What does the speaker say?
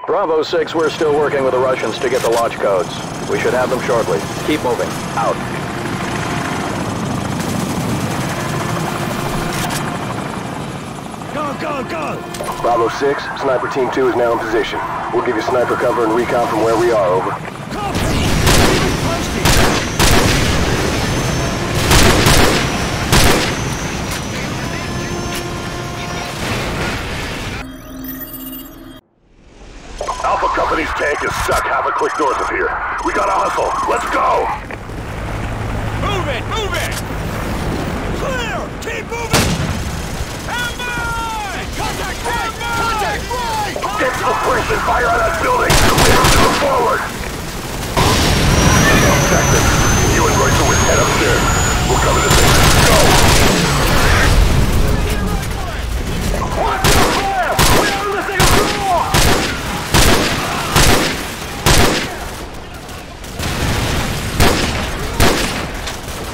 Bravo 6, we're still working with the Russians to get the launch codes. We should have them shortly. Keep moving. Out. Go! Bravo 6, Sniper Team 2 is now in position. We'll give you sniper cover and recon from where we are, over. Alpha Company's tank is stuck half a click north of here. We gotta hustle. Let's go! Move it! Clear! Keep moving! Contact right! Contact right! Get to the bridge and fire on that building! We have to move forward! Texas, you and Royce will head upstairs. We'll cover this thing. Go!